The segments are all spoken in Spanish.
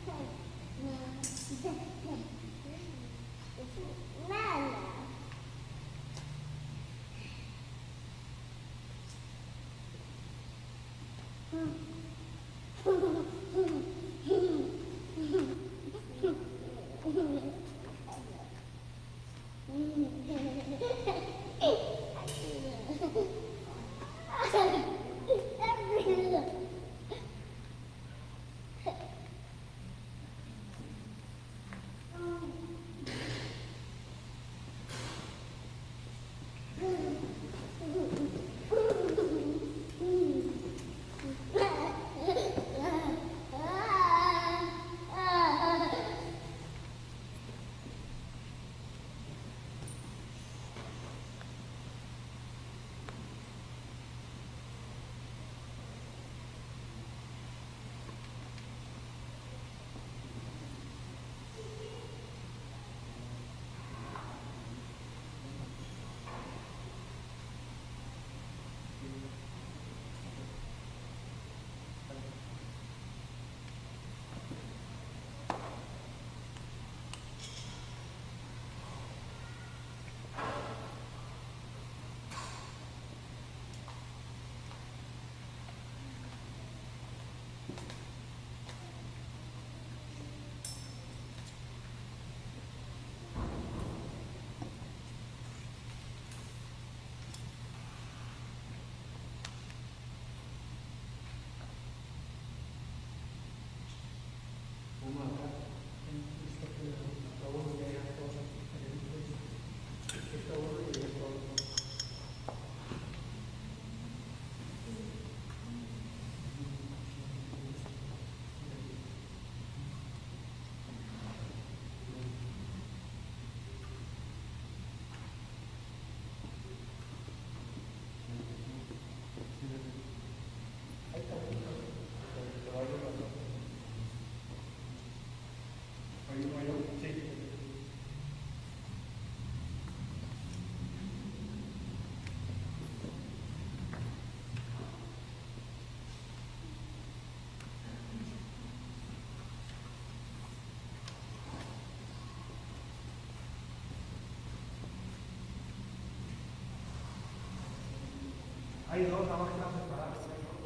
Hay dos nada más que las separadas.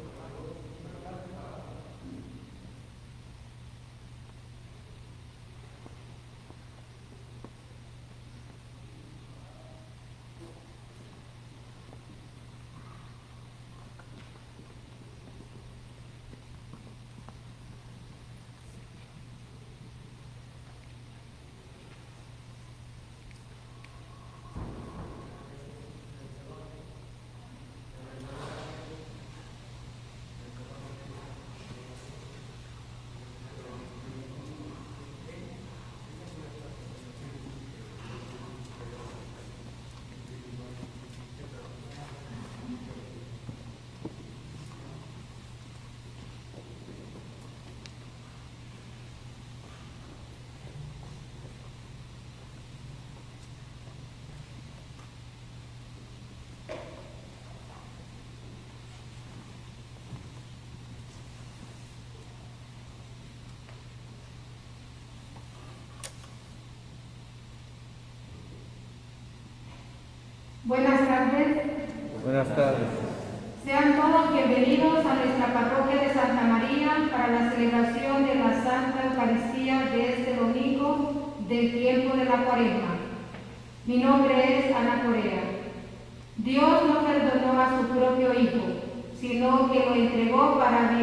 Buenas tardes. Buenas tardes. Sean todos bienvenidos a nuestra parroquia de Santa María para la celebración de la Santa Eucaristía de este domingo del tiempo de la Cuaresma. Mi nombre es Ana Corea. Dios no perdonó a su propio Hijo, sino que lo entregó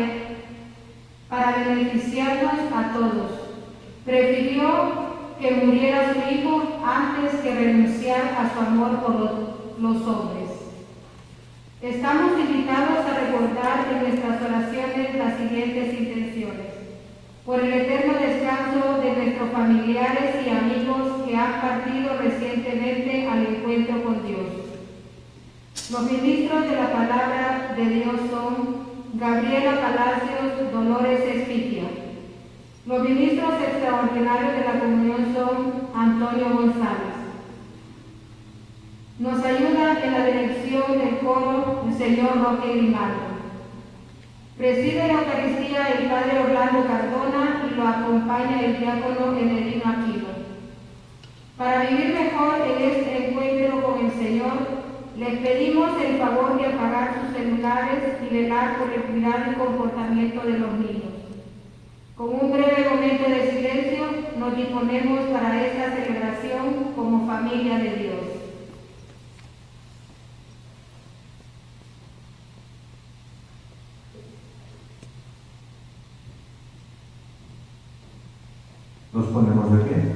para beneficiarnos a todos. Prefirió que muriera su Hijo antes que renunciar a su amor por los hombres. Estamos invitados a recordar en nuestras oraciones las siguientes intenciones. Por el eterno descanso de nuestros familiares y amigos que han partido recientemente al encuentro con Dios. Los ministros de la palabra de Dios son Gabriela Palacios Dolores Espitia. Los ministros extraordinarios de la comunión son Antonio González. Nos ayuda en la dirección del coro el señor Roque Grimaldo. Preside la Eucaristía el Padre Orlando Cardona y lo acompaña el diácono Emelino Aquino. Para vivir mejor en este encuentro con el Señor, les pedimos el favor de apagar sus celulares y velar por el cuidado y comportamiento de los niños. Con un breve momento de silencio nos disponemos para esta celebración como familia de Dios. Nos ponemos de pie.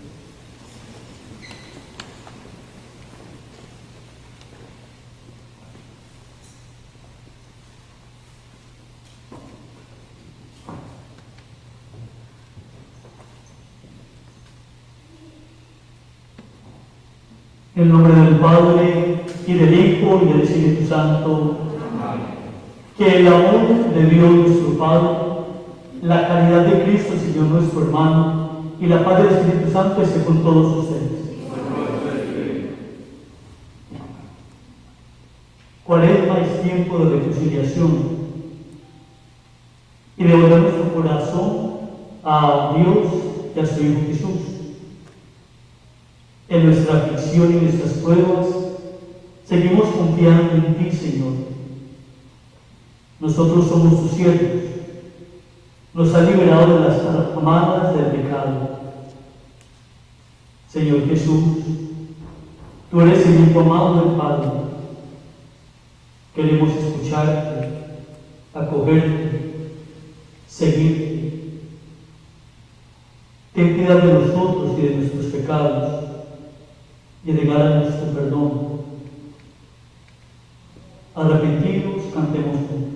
En el nombre del Padre, y del Hijo, y del Espíritu Santo. Que el amor de Dios nuestro Padre, la caridad de Cristo, Señor nuestro hermano, y la paz del Espíritu Santo esté con todos ustedes. Cuaresma es tiempo de reconciliación y de volver nuestro corazón a Dios y a su Hijo Jesús. En nuestra aflicción y nuestras pruebas, seguimos confiando en ti, Señor. Nosotros somos tus siervos. Nos has liberado de las amarras del pecado. Señor Jesús, tú eres el Hijo amado del Padre. Queremos escucharte, acogerte, seguirte. Ten piedad de nosotros y de nuestros pecados y regálanos tu perdón. Arrepentidos, cantemos juntos.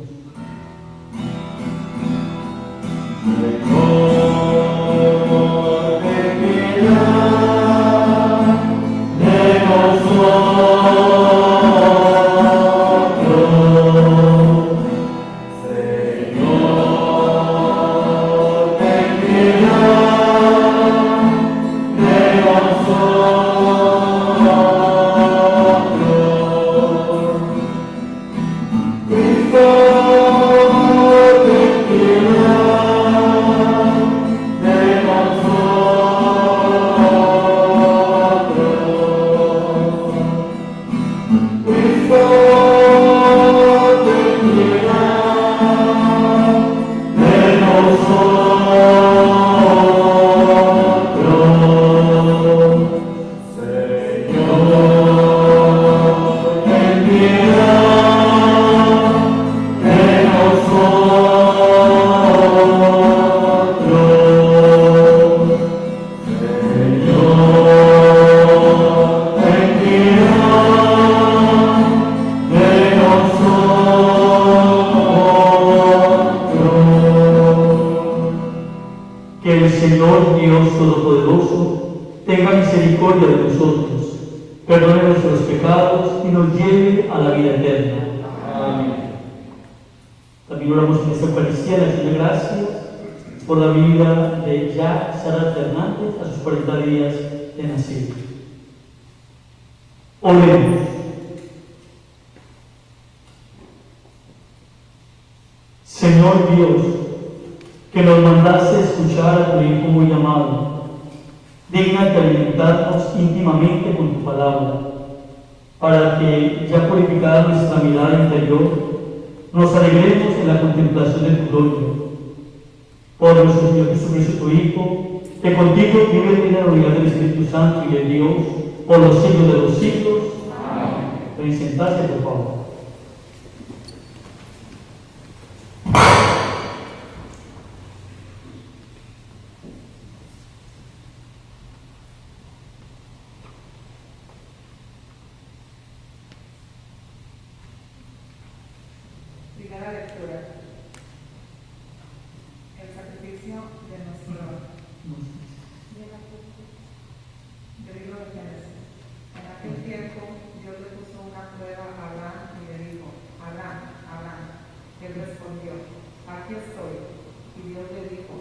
Señor Dios, que nos mandaste escuchar a tu Hijo muy amado, digna de alimentarnos íntimamente con tu palabra, para que, ya purificada nuestra mirada interior, nos alegremos en la contemplación de tu gloria. Por nuestro Señor Jesucristo, tu Hijo, que contigo vive en la unidad del Espíritu Santo y de Dios, por los siglos de los siglos. Amén. Pueden sentarse, por favor. Primera lectura. El sacrificio de nuestro libro de Génesis. En aquel tiempo Dios le puso una prueba a Abraham y le dijo: Abraham, Abraham. Él respondió: aquí estoy. Y Dios le dijo: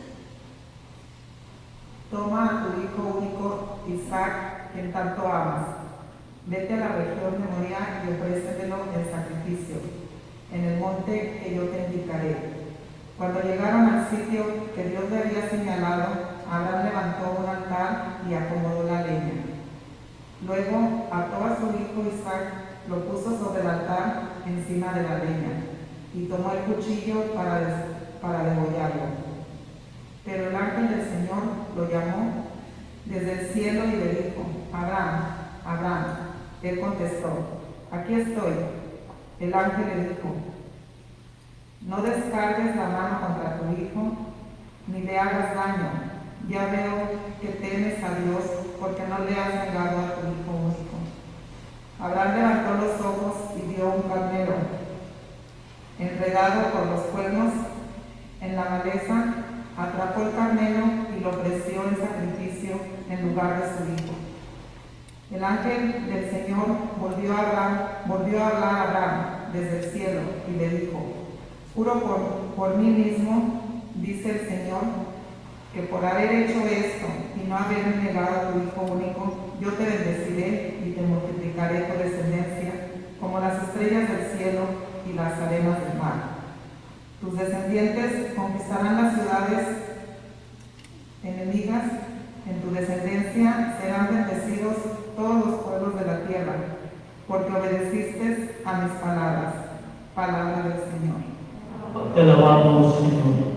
toma a tu hijo único, Isaac, quien tanto amas. Vete a la región de Moría y ofrécemelo en sacrificio. en el monte que yo te indicaré. Cuando llegaron al sitio que Dios le había señalado, Abraham levantó un altar y acomodó la leña. Luego ató a su hijo Isaac, lo puso sobre el altar encima de la leña y tomó el cuchillo para degollarlo. Pero el ángel del Señor lo llamó desde el cielo y le dijo: Abraham, Abraham. Él contestó: aquí estoy. El ángel le dijo: no descargues la mano contra tu hijo, ni le hagas daño. Ya veo que temes a Dios, porque no le has negado a tu hijo único. Abraham levantó los ojos y vio un carnero enredado por los cuernos en la maleza, atrapó el carnero y lo ofreció en sacrificio en lugar de su hijo. El ángel del Señor volvió a hablar a Abraham desde el cielo y le dijo: juro por mí mismo, dice el Señor, que por haber hecho esto y no haber negado a tu hijo único, yo te bendeciré y te multiplicaré tu descendencia como las estrellas del cielo y las arenas del mar. Tus descendientes conquistarán las ciudades enemigas, en tu descendencia serán bendecidos todos los pueblos de la tierra, porque obedeciste a mis palabras. Palabra del Señor. Te alabamos, Señor.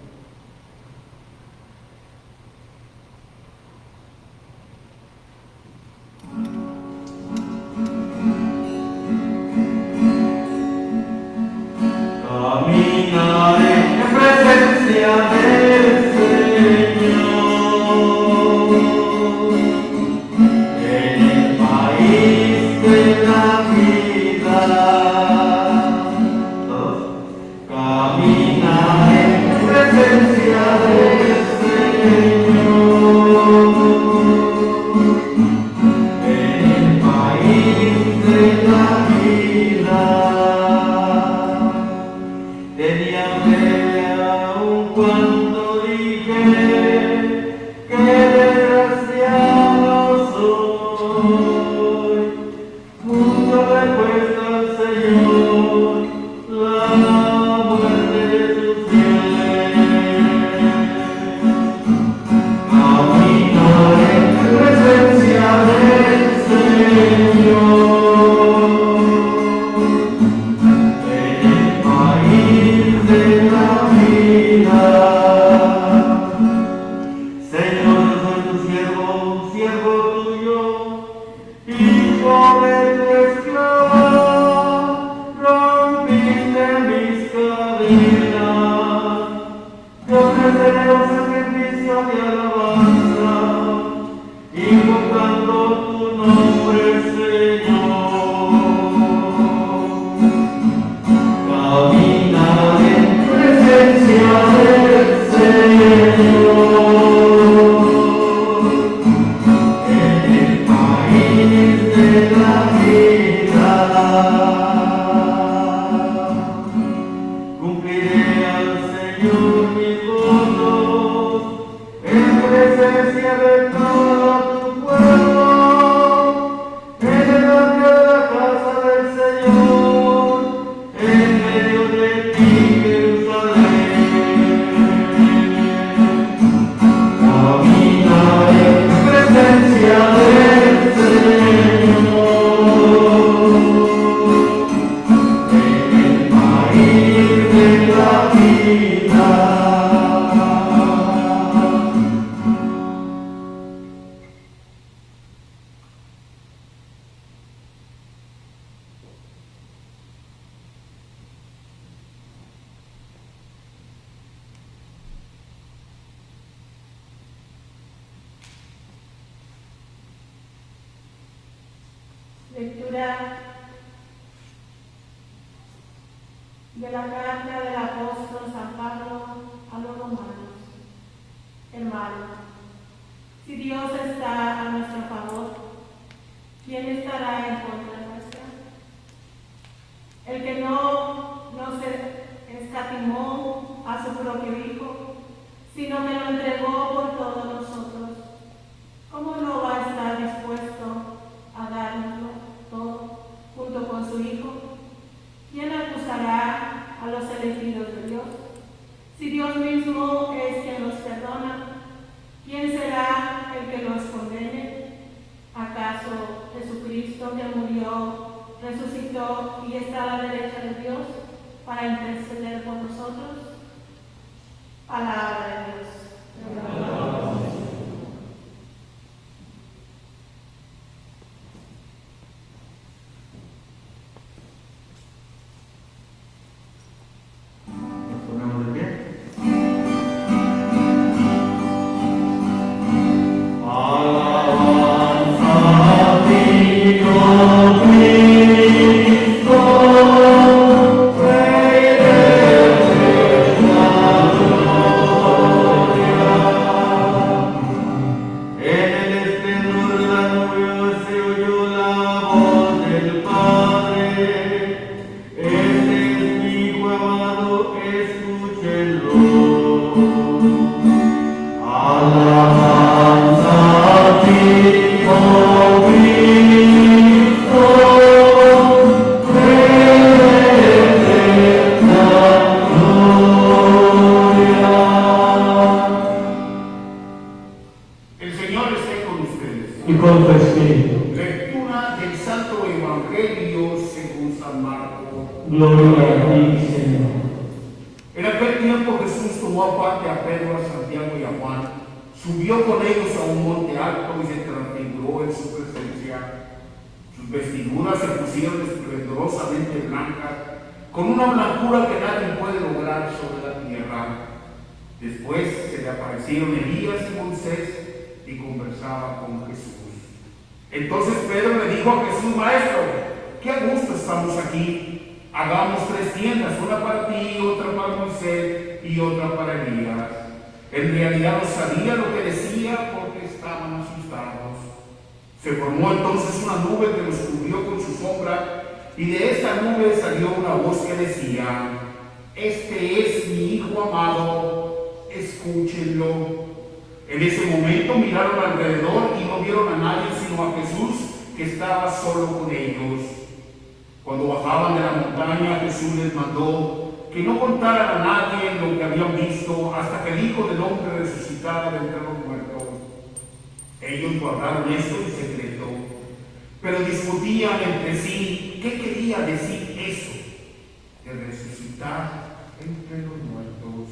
Caminaré en presencia del Señor, en el país de la vida. Caminaré en presencia del Señor, en el país de la vida. Tenía fe aun cuando dije que desgraciado soy. Mucho le cuesta al Señor la muerte de sus fieles. Caminaré en presencia del Señor. De la vida. Señor, yo soy tu siervo, siervo tuyo, hijo de tu esclava, rompiste mis cadenas. Yo ofreceré un sacrificio de alabanza, invocando tu nombre, Señor. Caminaré en presencia del Señor, en el país de la vida. Cumpliré al Señor mis votos en presencia de todo tu pueblo, en el atrio de la casa del Señor, en medio de ti, Jerusalén. Caminaré en presencia del Señor, en el país de la vida. Lectura de la carta del apóstol San Pablo a los romanos. Hermanos, si Dios está a nuestro favor, ¿quién estará en contra nuestra? El que no se escatimó a su propio Hijo, sino que lo entregó por todos nosotros, ¿cómo no va a estar dispuesto a darnoslo todo junto con su Hijo? ¿Quién acusará elegidos de Dios? Si Dios mismo es quien los perdona, ¿quién será el que los condene? ¿Acaso Jesucristo, que murió, resucitó y está a la derecha de Dios para interceder por nosotros? Palabra de Dios. Nos ponemos de pie. Con una blancura que nadie puede lograr sobre la tierra. Después se le aparecieron Elías y Moisés y conversaba con Jesús. Entonces Pedro le dijo a Jesús: Maestro, qué a gusto estamos aquí. Hagamos 3 tiendas, una para ti, otra para Moisés y otra para Elías. En realidad no sabía lo que decía porque estaban asustados. Se formó entonces una nube que los cubrió con su sombra, y de esta nube salió una voz que decía: Este es mi Hijo amado, escúchenlo. En ese momento miraron alrededor y no vieron a nadie sino a Jesús, que estaba solo con ellos. Cuando bajaban de la montaña, Jesús les mandó que no contaran a nadie lo que habían visto hasta que el Hijo del Hombre resucitara de entre los muertos. Ellos guardaron esto en secreto, pero discutían entre sí qué quería decir eso de resucitar entre los muertos.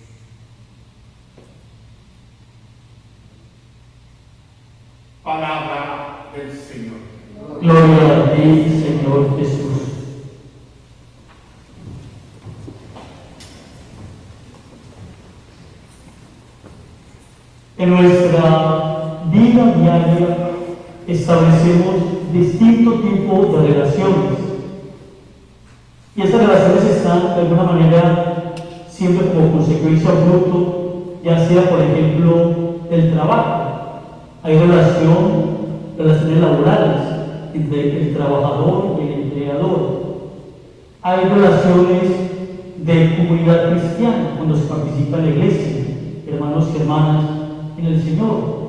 Palabra del Señor. Gloria a ti, Señor Jesús. En nuestra vida diaria establecemos distintos tipos de relaciones. Y estas relaciones están de alguna manera siempre como consecuencia o fruto, ya sea por ejemplo del trabajo. Hay relaciones laborales entre el trabajador y el empleador. Hay relaciones de comunidad cristiana cuando se participa en la iglesia, hermanos y hermanas en el Señor.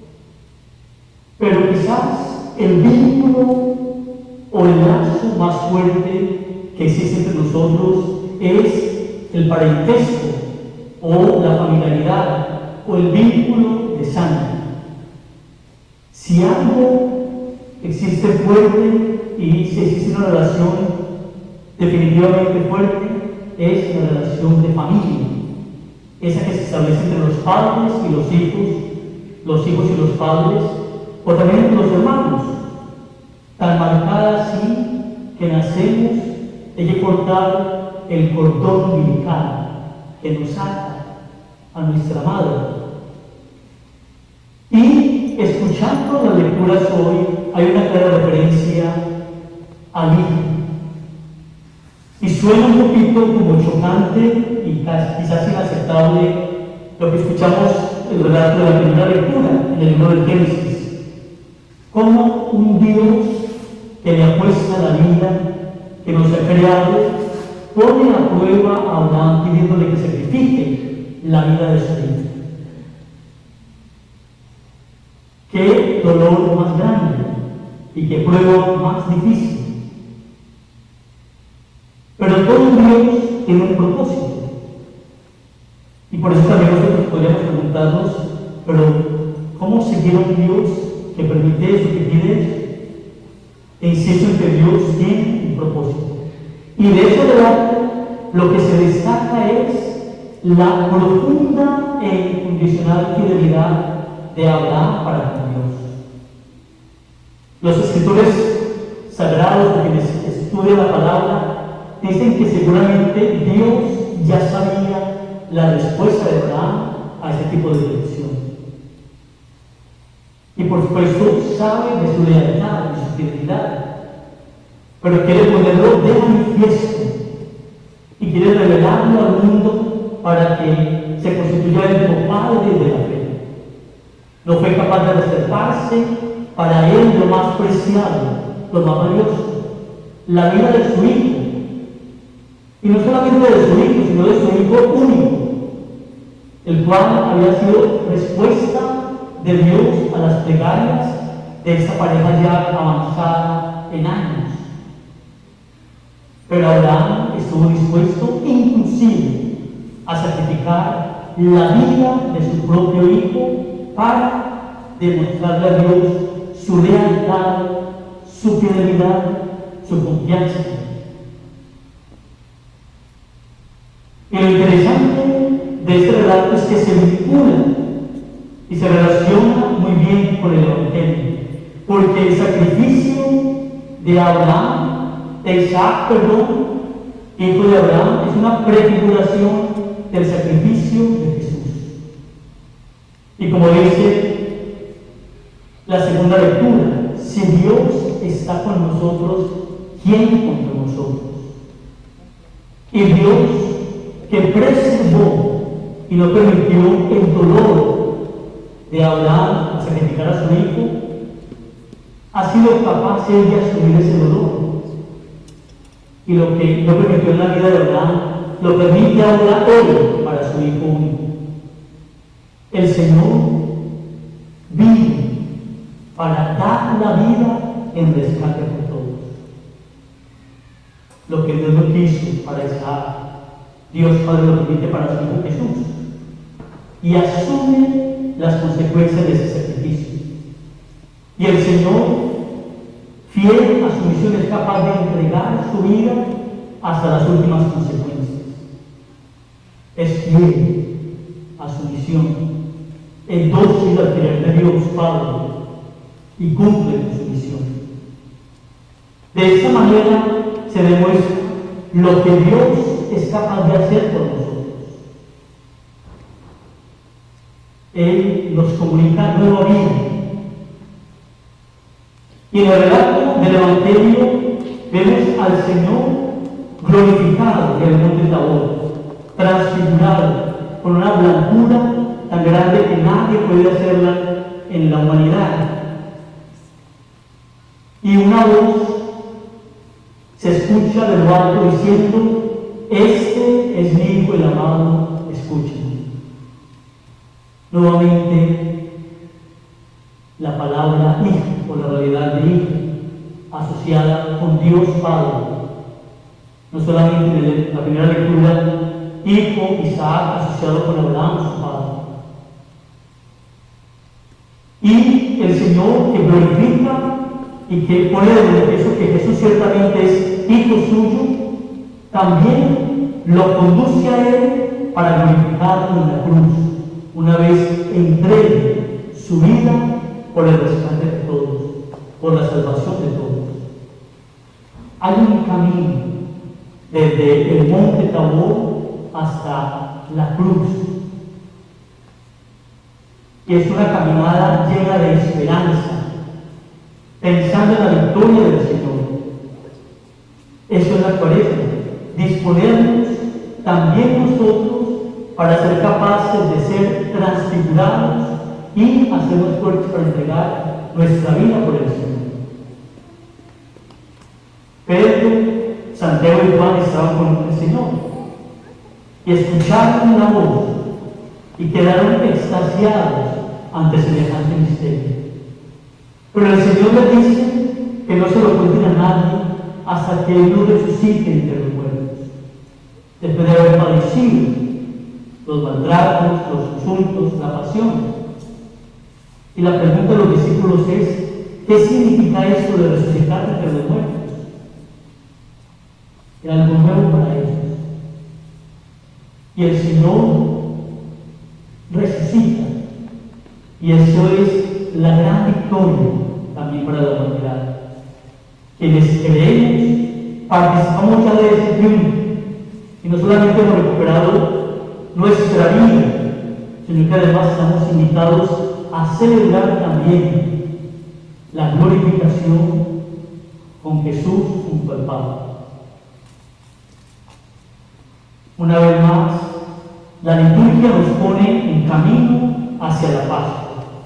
Pero quizás el vínculo o el lazo más fuerte que existe entre nosotros es el parentesco o la familiaridad o el vínculo de sangre. Si algo existe fuerte y si existe una relación definitivamente fuerte, es la relación de familia, esa que se establece entre los padres y los hijos y los padres, o también entre los hermanos, tan marcada así que nacemos, hay que cortar el cordón umbilical que nos ata a nuestra madre. Y escuchando las lecturas hoy, hay una clara referencia al Hijo. Y suena un poquito como chocante y quizás inaceptable lo que escuchamos el relato de la primera lectura en el libro del Génesis. Como un Dios que le apuesta la vida, que nos ha creado, pone a prueba a Abraham pidiéndole que sacrifique la vida de su hijo. Qué dolor más grande y qué prueba más difícil. Pero todo Dios tiene tiene un propósito. Y por eso también nosotros podríamos preguntarnos, pero ¿cómo seguir a un Dios que permite eso, que pide eso? E insisto en que Dios tiene un propósito. Y de ese debate, lo que se destaca es la profunda e incondicional fidelidad de Abraham para con Dios. Los escritores sagrados, de quienes estudian la palabra, dicen que seguramente Dios ya sabía la respuesta de Abraham a ese tipo de petición. Y por supuesto sabe de su lealtad, de su fidelidad, pero quiere ponerlo de manifiesto y quiere revelarlo al mundo para que se constituya como padre de la fe. No fue capaz de reservarse para él lo más preciado, lo más valioso, la vida de su hijo. Y no solamente de su hijo, sino de su hijo único, el cual había sido respuesta de Dios a las plegarias de esa pareja ya avanzada en años. Pero Abraham estuvo dispuesto inclusive a sacrificar la vida de su propio hijo para demostrarle a Dios su lealtad, su fidelidad, su confianza. Y lo interesante de este relato es que se vincula y se relaciona muy bien con el Evangelio, porque el sacrificio de Abraham, de Isaac, hijo de Abraham, es una prefiguración del sacrificio de Jesús. Y como dice la segunda lectura, si Dios está con nosotros, ¿quién contra nosotros? Y Dios, que preservó y no permitió el dolor de Abraham al sacrificar a su hijo, ha sido capaz él de asumir ese dolor. Y lo que no permitió en la vida de Abraham, lo permite ahora hoy para su hijo único. El Señor vino para dar la vida en rescate por todos. Lo que Dios no quiso para Isaac, Dios Padre lo permite para su hijo Jesús. Y asume las consecuencias de ese sacrificio. Y el Señor, fiel a su misión, es capaz de entregar su vida hasta las últimas consecuencias. Es fiel a su misión, es dócil al querer de Dios Padre y cumple con su misión. De esta manera se demuestra lo que Dios es capaz de hacer por nosotros. Él nos comunica nueva vida. Y en el relato del Evangelio vemos al Señor glorificado en el monte Tabor, transfigurado, con una blancura tan grande que nadie puede hacerla en la humanidad. Y una voz se escucha de lo alto diciendo: este es mi Hijo el amado, escúchenme. Nuevamente, la palabra hijo, o la realidad de hijo, asociada con Dios Padre. No solamente en la primera lectura, hijo Isaac asociado con Abraham, su padre. Y el Señor, que glorifica y que pone de manifiesto que Jesús ciertamente es hijo suyo, también lo conduce a Él para glorificarlo en la cruz, una vez entregue su vida por el rescate de todos, por la salvación de todos. Hay un camino desde el monte Tabor hasta la cruz, y es una caminada llena de esperanza, pensando en la victoria del Señor. Eso es la Cuaresma, disponernos también nosotros para ser capaces de ser transfigurados y hacernos fuertes para entregar nuestra vida por el Señor. Pedro, Santiago y Juan estaban con el Señor y escucharon una voz y quedaron extasiados ante semejante misterio. Pero el Señor les dice que no se lo cuenten a nadie hasta que Él lo resucite entre los muertos. después de haber padecido los maltratos, los insultos, la pasión. Y la pregunta de los discípulos es, ¿qué significa esto de resucitar entre los muertos? Era algo nuevo para ellos. Y el Señor resucita. Y eso es la gran victoria también para la humanidad. Quienes creemos, participamos ya de ese triunfo. Y no solamente hemos recuperado nuestra vida, sino que además estamos invitados a celebrar también la glorificación con Jesús junto al Padre. Una vez más, la liturgia nos pone en camino hacia la Pascua.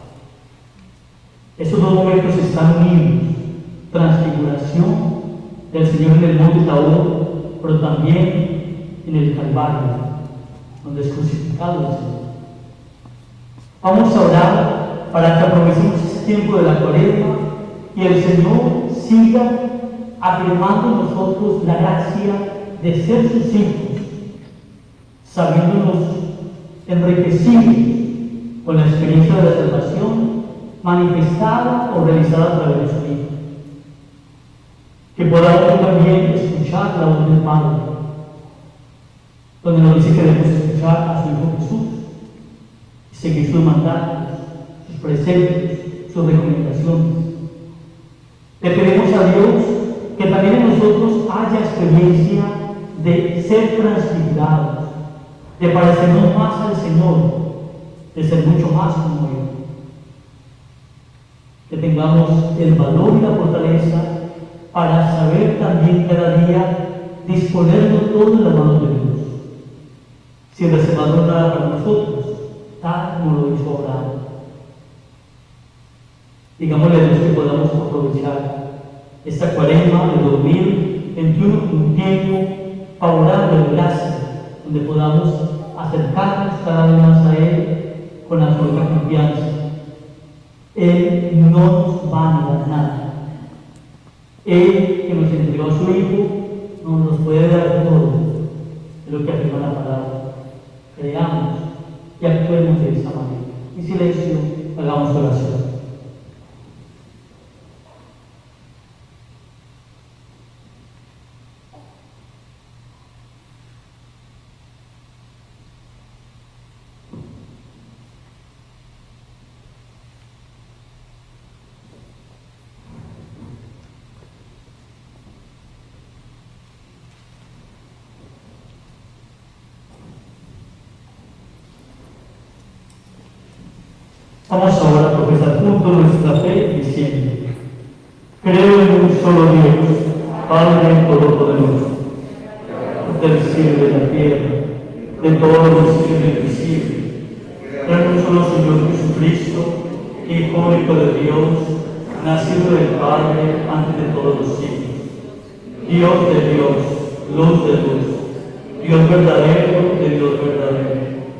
Esos dos momentos están unidos: transfiguración del Señor en el monte Tabor, pero también en el Calvario, donde es crucificado el Señor. Vamos a orar para que aprovechemos ese tiempo de la Cuaresma y el Señor siga afirmando en nosotros la gracia de ser sus hijos, sabiéndonos enriquecidos con la experiencia de la salvación manifestada o realizada a través de su Hijo. Que podamos también escuchar la voz del Padre, donde nos dice que debemos escuchar a su Hijo Jesús y seguir sus mandatos, sus preceptos, sus recomendaciones. Le pedimos a Dios que también en nosotros haya experiencia de ser transfigurados, de parecernos más al Señor, de ser mucho más como Él. Que tengamos el valor y la fortaleza para saber también cada día disponernos todo en las manos de Dios, sin reservarnos nada para nosotros, tal como lo hizo Abraham. Digámosle a Dios que podamos aprovechar esta Cuaresma de 2021 como un tiempo favorable de gracia, donde podamos acercarnos cada vez más a Él con absoluta confianza. Él no nos va a negar nada. Él, que nos entregó a su Hijo, nos puede dar todo de lo que afirma la palabra. Creamos y actuemos de esa manera. En silencio, hagamos oración. Vamos ahora a profesar juntos nuestra fe diciendo: creo en un solo Dios, Padre Todopoderoso, del cielo y de la tierra, de todo lo visible e invisible. Creo en un solo Señor Jesucristo, Hijo único de Dios, nacido del Padre antes de todos los siglos, Dios de Dios, luz de luz, Dios verdadero de Dios verdadero,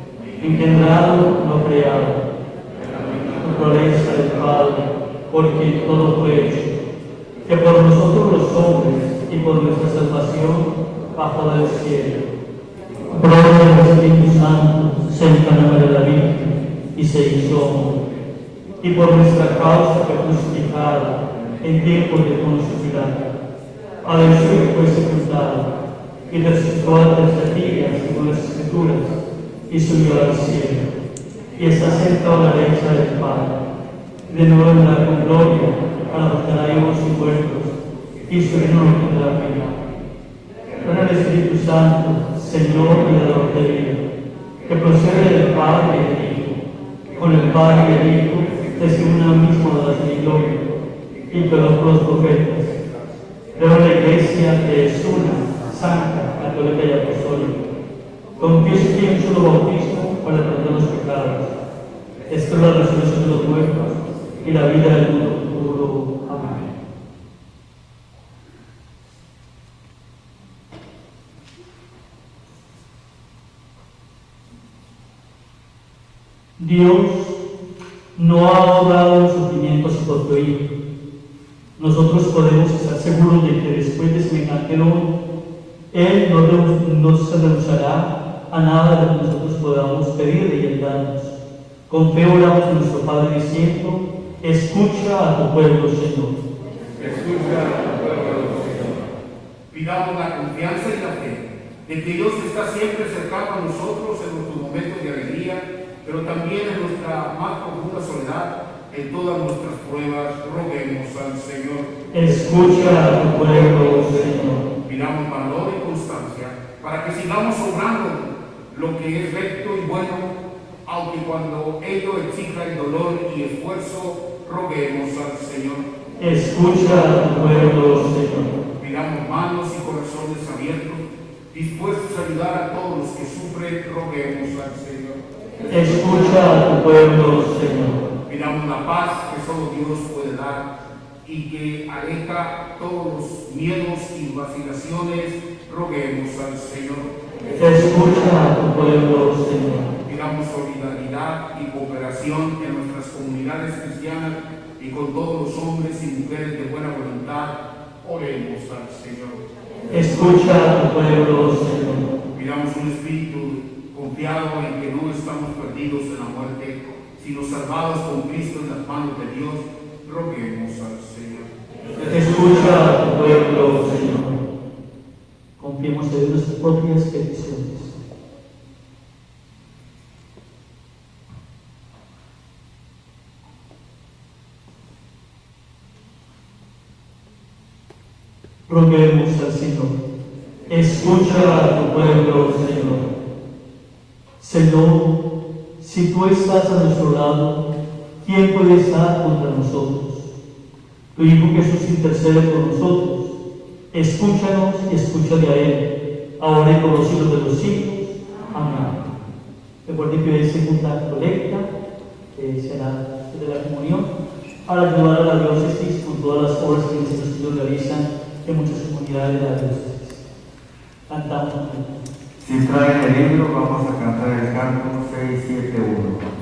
engendrado, no creado, naturaleza del Padre, por quien todo fue hecho, que por nosotros los hombres y por nuestra salvación bajó del cielo. Brother del Espíritu Santo, se encarnó de la Virgen y se hizo hombre. Y por nuestra causa fue crucificado en tiempos de Poncio Pilato. Padeció y fue sepultado, y resucitó al tercer día, según las Escrituras, y subió al cielo. Y está sentado a la derecha del Padre. De nuevo vendrá con gloria para juzgar a vivos y muertos, y su reino no tendrá final. Con el Espíritu Santo, Señor y Dador de vida, que procede del Padre y del Hijo, con el Padre y el Hijo, recibe una misma adoración y gloria, y con los profetas. Creo en la Iglesia, que es una, santa, católica y apostólica. Confieso que hay un solo bautismo para el perdón de los pecados. Espero la resurrección de los muertos y la vida del mundo futuro. Amén. Dios no ha ahorrado los sufrimientos a su propio Hijo. Nosotros podemos estar seguros de que después de semejante don, Él no se rehusará a nada de lo que nosotros podamos pedirle y Él darnos. Con fe oramos a nuestro Padre diciendo: escucha a tu pueblo, Señor. Escucha a tu pueblo, Señor. Pidamos la confianza y la fe de que Dios está siempre cercano a nosotros en nuestros momentos de alegría, pero también en nuestra más profunda soledad, en todas nuestras pruebas. Roguemos al Señor. Escucha a tu pueblo, Señor. Pidamos valor y constancia para que sigamos obrando lo que es recto y bueno, aunque cuando ello exija el dolor y esfuerzo. Roguemos al Señor. Escucha a tu pueblo, Señor. Pidamos manos y corazones abiertos, dispuestos a ayudar a todos los que sufren. Roguemos al Señor. Escucha a tu pueblo, Señor. Pidamos la paz que solo Dios puede dar y que aleja todos los miedos y vacilaciones. Roguemos al Señor. Escucha a tu pueblo, Señor. Pidamos solidaridad y cooperación en nuestras comunidades cristianas y con todos los hombres y mujeres de buena voluntad. Oremos al Señor. Escucha a tu pueblo, Señor. Pidamos un espíritu confiado en que no estamos perdidos en la muerte, sino salvados con Cristo en las manos de Dios. Roguemos al Señor. Escucha a tu pueblo, Señor. Confiemos en nuestras propias peticiones. Roguemos al Señor. Escucha a tu pueblo, Señor. Señor, si tú estás a nuestro lado, ¿quién puede estar contra nosotros? Tu Hijo Jesús intercede por nosotros. Escúchanos y escúchale a Él, ahora y por los siglos de los siglos. Amén. Recuerden que hoy es segunda colecta, que será de la comunión, para ayudar a la diócesis con todas las obras que nuestros estudios realizan en muchas comunidades de la diócesis. Cantamos. Si traen el libro, vamos a cantar el canto 671.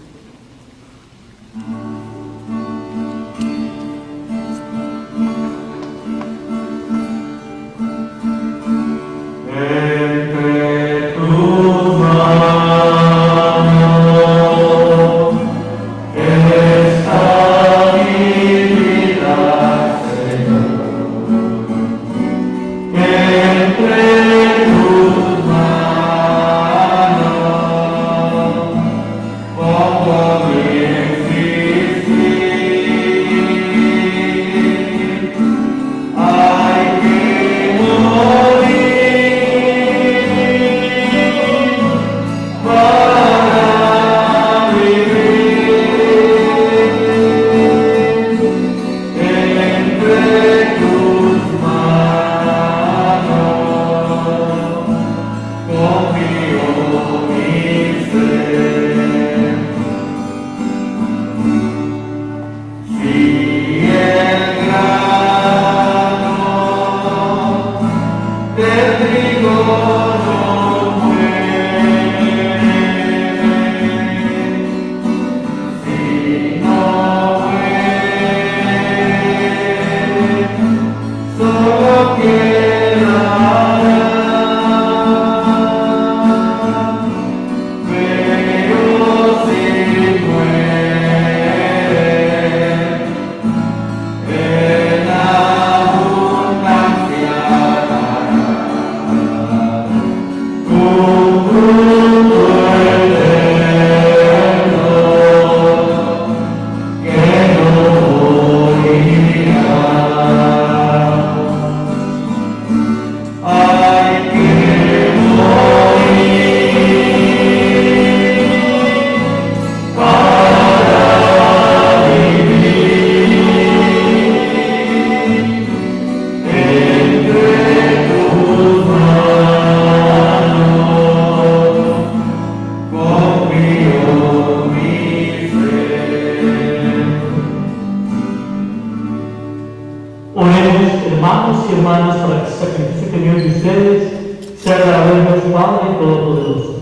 hermanos y hermanas, para que el sacrificio que dio de ustedes sea agradable a Dios Padre Todopoderoso.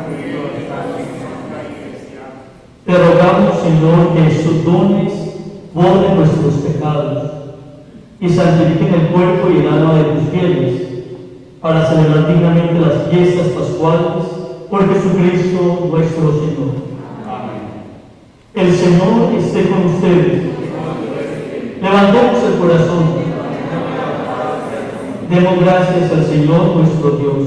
Te rogamos, Señor, que estos dones borre nuestros pecados y santifiquen el cuerpo y el alma de tus fieles, para celebrar dignamente las fiestas pascuales por Jesucristo nuestro Señor. Amén. El Señor esté con ustedes. Levantemos el corazón. Demos gracias al Señor nuestro Dios.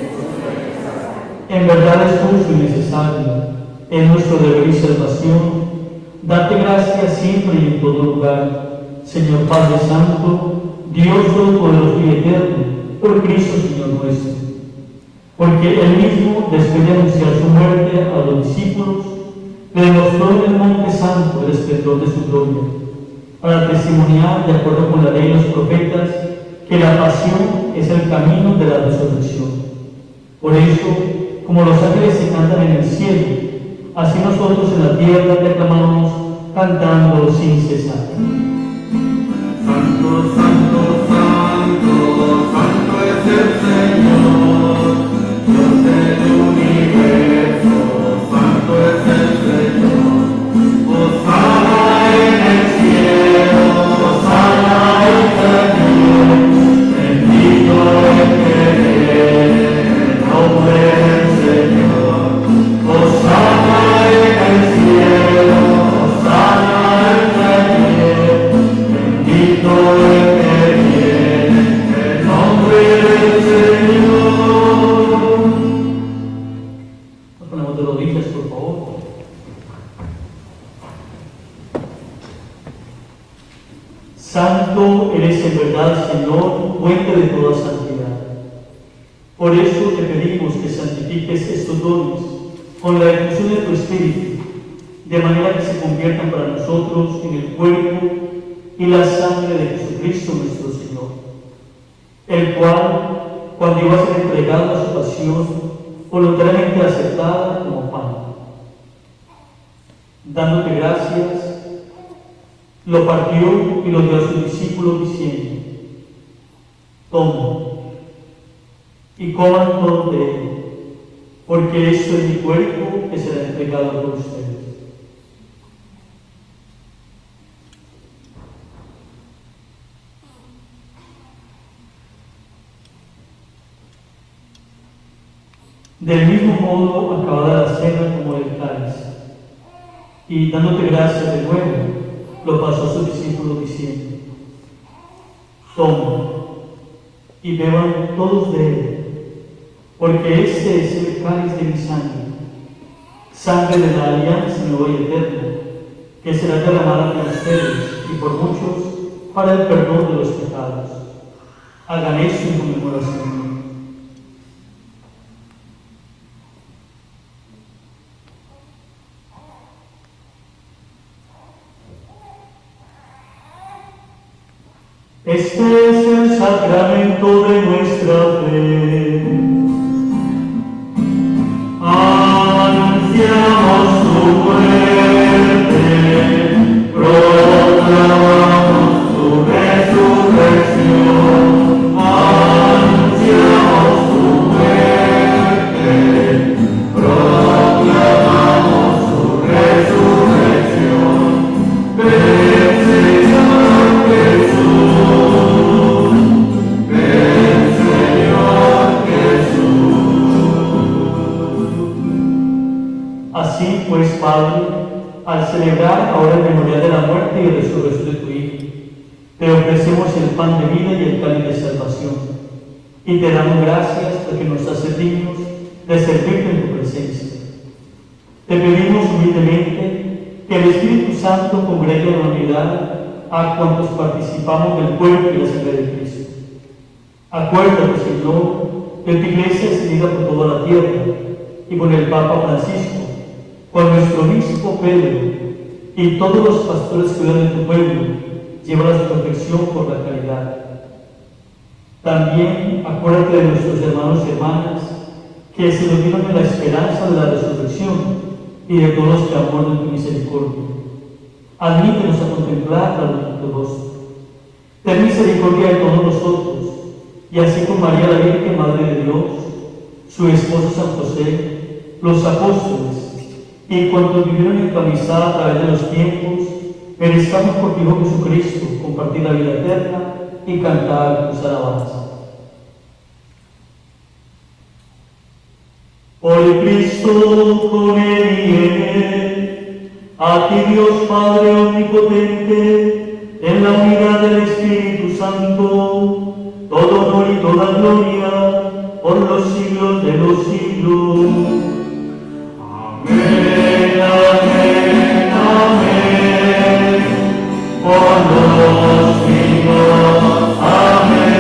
En verdad es justo y necesario, es nuestro deber y salvación, darte gracias siempre y en todo lugar, Señor Padre Santo, Dios Todopoderoso y Eterno, por Cristo Señor nuestro. Porque Él mismo, después de anunciar su muerte a los discípulos, le demostró en el Monte Santo el esplendor de su gloria, para testimoniar, de acuerdo con la ley y los profetas, que la pasión es el camino de la resurrección. Por eso, como los ángeles se cantan en el cielo, así nosotros en la tierra te aclamamos, cantando sin cesar. Santo, santo, santo, santo es el Señor, Dios del universo, santo es el Señor. Hosana en el cielo, hosana en la tierra, bendito el que viene, el nombre del Señor. Hosana en el cielo, hosana en la tierra, bendito el que viene, el nombre del Señor. Nos ponemos de rodillas, por favor. Santo eres en verdad, Señor, fuente de toda santidad. Por eso te pedimos que santifiques estos dones con la efusión de tu Espíritu, de manera que se conviertan para nosotros en el cuerpo y la sangre de Jesucristo nuestro Señor, el cual, cuando iba a ser entregado a su pasión, voluntariamente aceptada como pan. Dándote gracias, lo partió y lo dio a sus discípulos diciendo: tomen y coman todos de él, porque esto es mi cuerpo que será entregado por ustedes. Del mismo modo, acabada la cena, como el cáliz, y dándote gracias de nuevo, lo pasó a sus discípulos diciendo: tomen y beban todos de él, porque este es el cáliz de mi sangre, sangre de la alianza nueva y eterna, que será derramada por ustedes y por muchos para el perdón de los pecados. Hagan esto en conmemoración mía. Este es el sacramento de nuestra fe. Anunciamos su muerte, proclamamos su resurrección. Anunciamos su muerte, proclamamos su resurrección. Ven, Señor Jesús. Ven, Señor Jesús. Así pues, Padre, al celebrar ahora el memorial de la muerte y resurrección de tu Hijo, te ofrecemos el pan de vida y el cáliz de salvación, y te damos gracias porque nos haces dignos de servirte en tu presencia. Te pedimos humildemente que el Espíritu Santo congregue en la unidad a cuantos participamos del cuerpo y la sangre de Cristo. Acuérdate, Señor, de tu iglesia extendida por toda la tierra, y con el Papa Francisco, con nuestro obispo Pedro, y todos los pastores que cuidan de tu pueblo, llévalos a su perfección por la caridad. También acuérdate de nuestros hermanos y hermanas que se durmieron en la esperanza de la resurrección, y de todos los que abordan tu misericordia. Admítenos a contemplar la luz de tu rostro. Ten misericordia de todos nosotros, y así con María la Virgen, Madre de Dios, su esposo San José, los apóstoles, y cuantos vivieron en tu amistad a través de los tiempos, merezcamos por tu Hijo Jesucristo compartir la vida eterna y cantar tus alabanzas. Por el Cristo, con Él y en Él, a ti Dios Padre Omnipotente, en la unidad del Espíritu Santo, todo honor y toda gloria, por los siglos de los siglos. Amén, amén, amén, por los siglos, amén.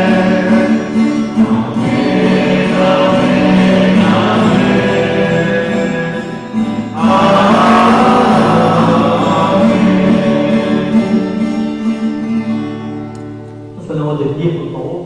De pie, por favor.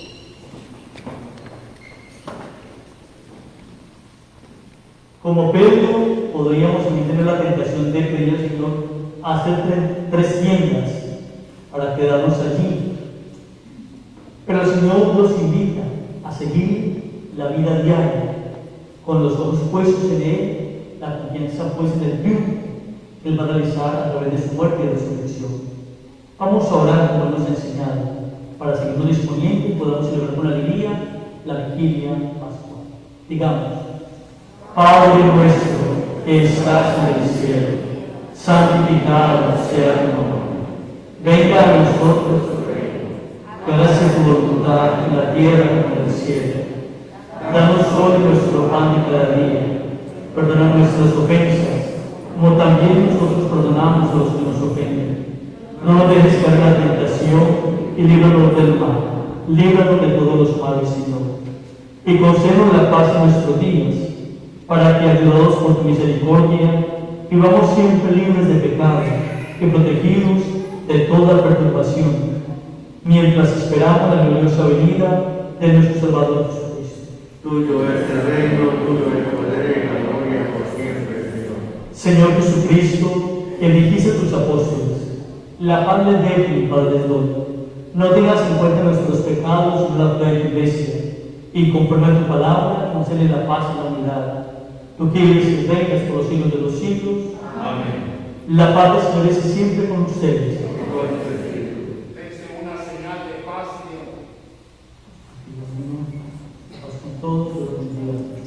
Como Pedro, podríamos tener la tentación de pedir al Señor hacer tres tiendas para quedarnos allí. Pero el Señor nos invita a seguir la vida diaria, con los ojos puestos en Él, la confianza puesta en el triunfo que Él va a realizar a través de su muerte y resurrección. Vamos a orar como nos ha enseñado, para seguirnos disponiendo y podamos celebrar con alegría la vigilia pascual. Digamos: Padre nuestro que estás en el cielo, santificado sea tu nombre. Venga a nosotros tu reino. Hágase tu voluntad en la tierra como en el cielo. Danos hoy nuestro pan de cada día. Perdona nuestras ofensas, como también nosotros perdonamos a los que nos ofenden. No nos dejes caer en la tentación y líbranos del mal. Líbranos de todos los males, Señor. Y concédenos la paz en nuestros días, para que, ayudados por tu misericordia, vivamos siempre libres de pecado y protegidos de toda perturbación, mientras esperamos la gloriosa venida de nuestro Salvador Jesucristo. Tuyo es el reino, tuyo el poder y la gloria por siempre, Señor. Señor Jesucristo, que dijiste a tus apóstoles: la paz les dejo, mi paz les doy. No tengas en cuenta nuestros pecados, no la fe de tu iglesia, y conforme a tu palabra, concede la paz y la unidad. Tú quieres que vengas por los siglos de los siglos. Amén. La paz del Señor esté siempre con ustedes. Dense una señal de paz y de amor. Paz con todos los días.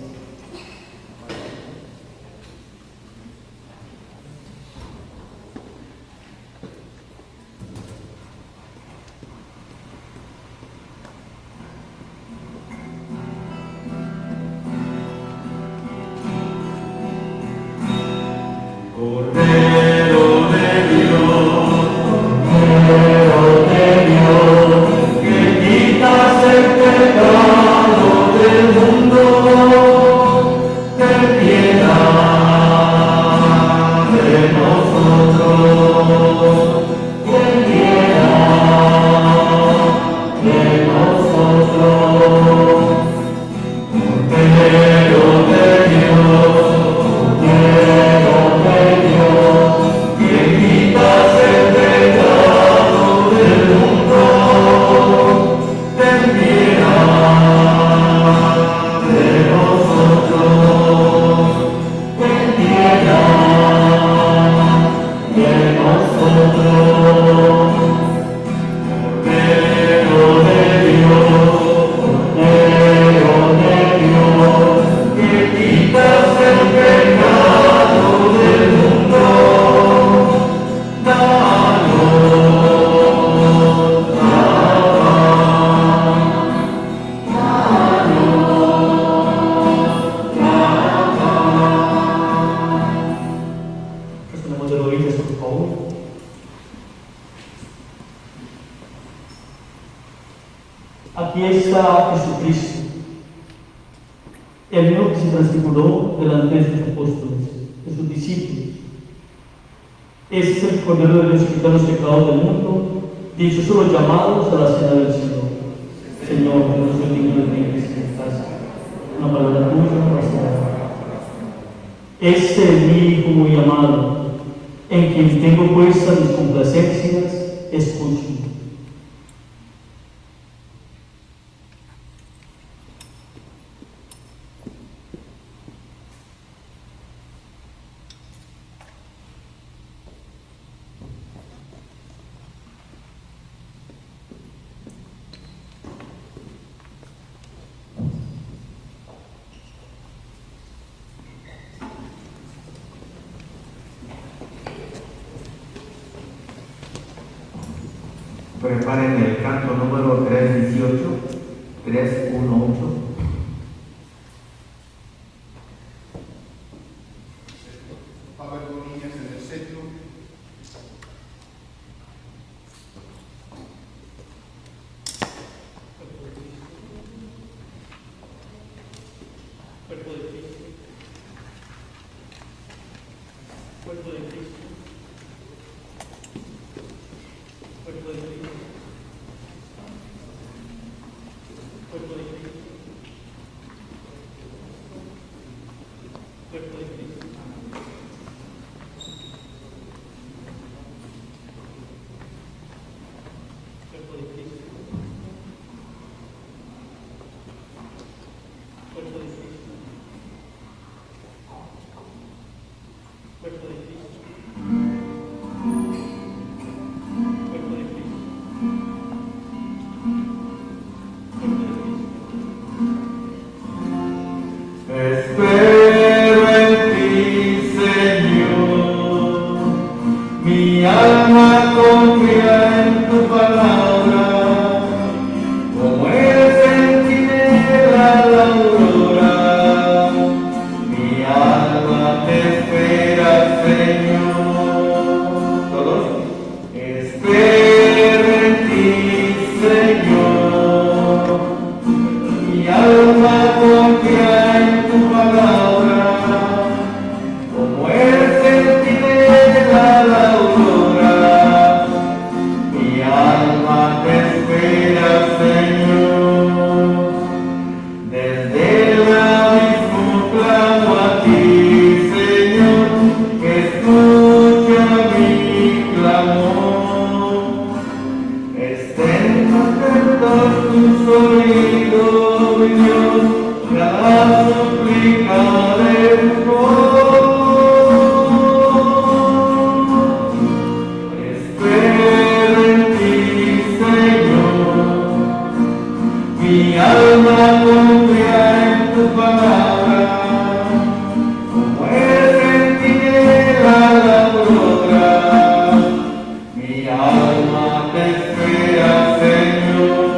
Aquí está Jesucristo, el mismo que se transfiguró delante de sus apóstoles, de sus discípulos. Ese es el Cordero de Dios que quita los pecados del mundo. Dichos son los llamados a la cena del Señor. Señor, que no soy digno de ti en esta casa. Una palabra tuya bastará. Este es mi Hijo muy amado, en quien tengo puestas mis complacencias. Escuchen. preparen el canto número 318, 318. Va a haber dos niñas en el centro. Cuerpo de Cristo. Cuerpo de Cristo. Cuerpo de Cristo. Cuerpo de Cristo. Cuerpo de Cristo. Cuerpo de Cristo. Cuerpo de Cristo. Cuerpo de Cristo. Cuerpo de Cristo. Espero en ti, Señor, mi alma confía en tu palabra, como el centinela la aurora, mi alma te espera, Señor. ¿Todos? Espero en ti, Señor, mi alma confía en tu palabra, como el centinela la aurora, mi alma te espera, Señor. Desde el abismo clamo a ti, Señor, escucha mi clamor. Estén atentos tus oídos, mi Dios, cada súplica de tu voz. Espero en ti, Señor, mi alma confía en tu palabra, como el centinela la aurora, mi alma te espera, Señor.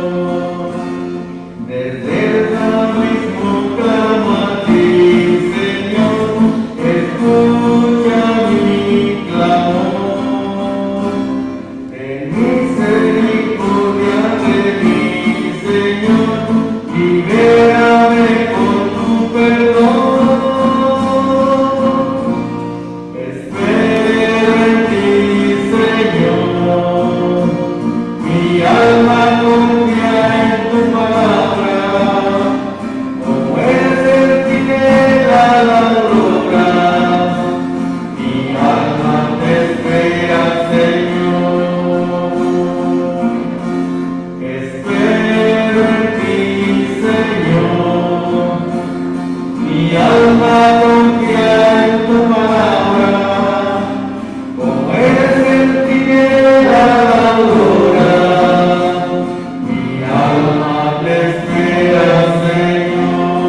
Desde el abismo clamo a ti, Señor, escucha mi clamor. Ten misericordia de mí, Señor, libérame con tu perdón. Espero en ti, Señor, mi alma confía en tu palabra, como el centinela la aurora, mi alma te espera, Señor. Espero en ti, Señor, mi alma confía en tu palabra, como el centinela la aurora, mi alma te espera, Señor.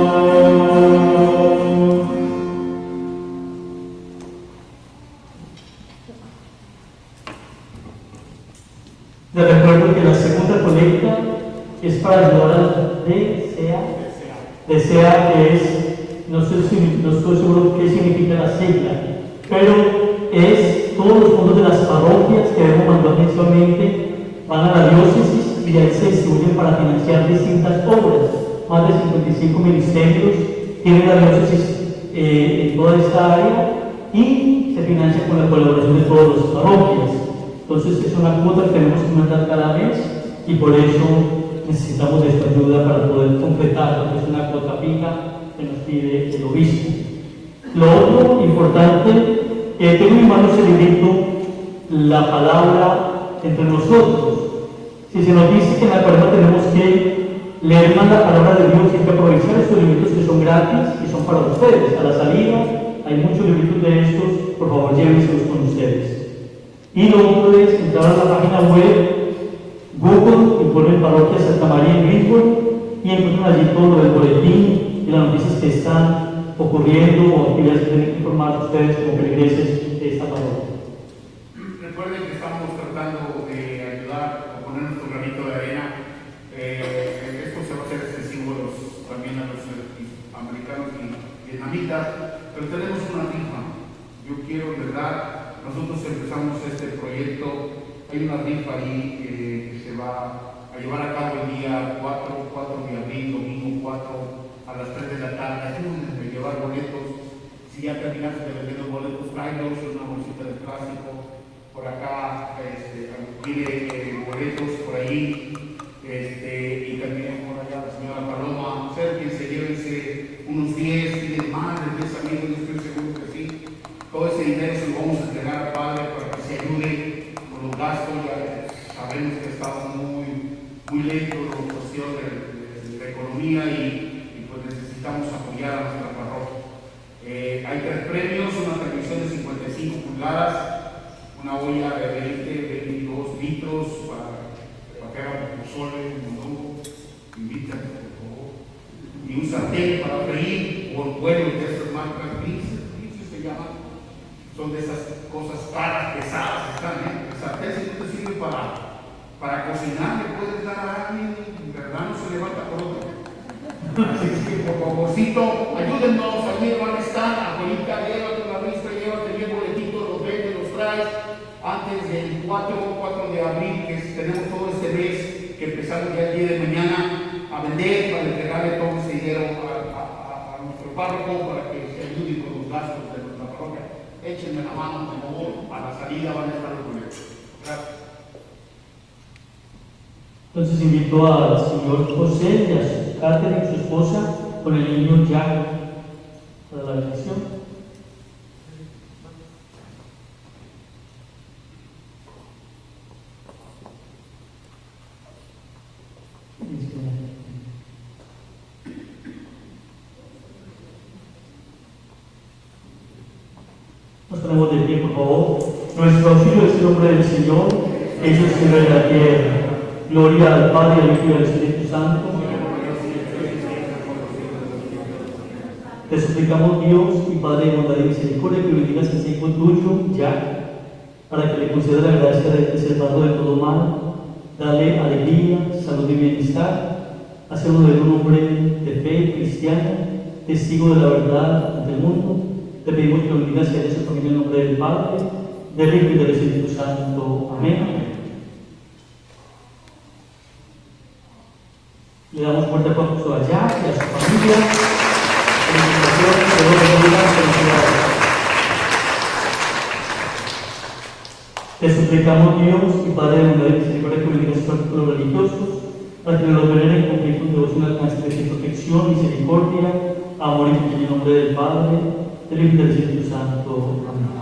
Les recuerdo que la segunda colecta es para ayudar al DSA, que es, no estoy seguro qué significa la sigla, pero es todos los fondos de las parroquias que hemos mandado mensualmente van a la diócesis y ahí se distribuyen para financiar distintas obras. Más de 55 ministerios tiene la diócesis en toda esta área y se financia con la colaboración de todas las parroquias. Entonces es una cuota que tenemos que mandar cada mes y por eso necesitamos de esta ayuda para poder completar, porque es una cuota fija que nos pide el obispo. Lo otro importante, tengo en mi mano ese librito, La Palabra entre nosotros. Si se nos dice que en la cuaresma tenemos que leer más la palabra de Dios y hay que aprovechar estos libritos que son gratis y son para ustedes. A la salida hay muchos libritos de estos, por favor llévenselos con ustedes. Y lo otro es entrar a la página web Google y ponen Parroquia Santa María en Greenwood y encuentran allí todo lo del boletín y las noticias que están ocurriendo o actividades que tienen que informar a ustedes como feligreses de esta parroquia. Recuerden que estamos tratando de ayudar a poner dinamita, pero tenemos una rifa. Yo quiero, en verdad, nosotros empezamos este proyecto, hay una rifa ahí que se va a llevar a cabo el día 4 de abril, domingo 4 a las 3 de la tarde. Ayúdenme a llevar boletos. Si ya terminaste de vender los boletos, tráelos, una bolsita de plástico. Por acá pide boletos por ahí. Y también por allá la señora Paloma, acérquense, llévense unos 10, tienen más de 10 amigos, yo estoy seguro que sí. Todo ese dinero se lo vamos a entregar al Padre para que se ayude con los gastos. Ya sabemos que estamos muy lentos en la cuestión de la economía y pues necesitamos apoyar a nuestra parroquia. Hay 3 premios, una televisión de 55 pulgadas, una olla de 22 litros para que haga pozole, un mondongo, invítame por favor, y un sartén para freír, o el vuelo de esas marcas Prince se llama, son de esas cosas caras, pesadas, están, el sartén si no te sirve para cocinar, le puedes dar a alguien, en verdad no se levanta por otro. Así que por favorcito, ayúdennos, allí van a estar, abuelita, llévate una lista, llévate bien boletitos, los vendes, los traes, antes del 4 de abril, que tenemos todo este mes, que empezamos ya el día de mañana a vender, para entregarle todo ese dinero a nuestro párroco, para que se ayude con los gastos de nuestra parroquia. Échenme la mano, por favor, a la salida van a estar los boletos. Gracias. Entonces invito al señor José y a su Catherine, su esposa, con el niño Jack para la bendición. Nos ponemos de pie, por favor. Nuestro auxilio es el nombre del Señor, ellos sirven la tierra. Gloria al Padre, al Hijo y al Espíritu Santo. Te suplicamos, Dios y Padre de bondad y misericordia, que bendigas ese hijo tuyo, ya, para que le conceda la gracia de preservarlo de todo mal, darle alegría, salud y bienestar, hacerlo de un hombre de fe cristiana, testigo de la verdad ante el mundo. Te pedimos que lo bendigas y a su familia en nombre del Padre, del Hijo y del Espíritu Santo. Amén. Le damos fuerte aplauso a Jack y a su familia. Felicitaciones, que Dios les bendiga, felicidades. Te suplicamos, Dios y Padre de bondad y misericordia, que bendigas sus artículos religiosos, para que los veneren con completo devoción alcance de protección, misericordia, amor y en nombre del Padre, del Hijo y del Espíritu Santo. Amén.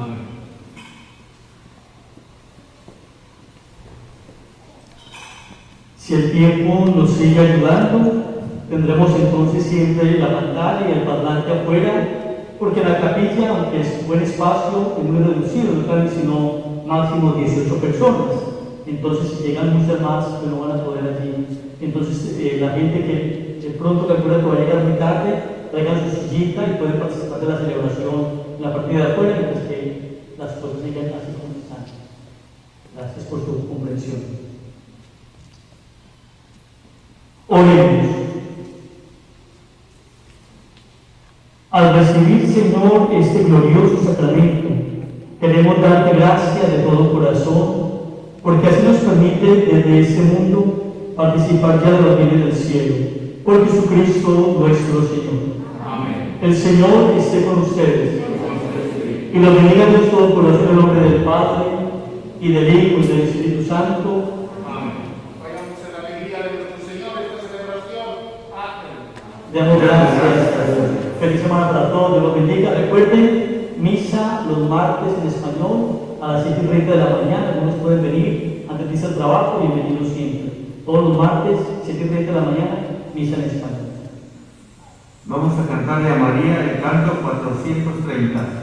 Si el tiempo nos sigue ayudando, tendremos entonces siempre la pantalla y el parlante afuera, porque la capilla, aunque es buen espacio, es muy reducido, no caben sino máximo 18 personas. Entonces, si llegan muchas más, pues no van a poder allí. Entonces, la gente que de pronto calcula que va a llegar muy tarde, traigan su sillita y pueden participar de la celebración en la partida de afuera, mientras que las cosas sigan así como están. Gracias por su comprensión. Oremos. Al recibir, Señor, este glorioso sacramento, queremos darte gracias de todo corazón, porque así nos permite desde este mundo participar ya de los bienes del cielo, por Jesucristo nuestro Señor. Amén. El Señor esté con ustedes. Y los bendiga Dios Todopoderoso en el nombre del Padre, y del Hijo y del Espíritu Santo. Demos gracias a Dios. Feliz semana para todos, Dios los bendiga. Recuerden, misa los martes en español a las 7:30 de la mañana. Algunos pueden venir antes de irse al trabajo, bienvenidos siempre. Todos los martes, 7:30 de la mañana, misa en español. Vamos a cantarle a María el canto 430.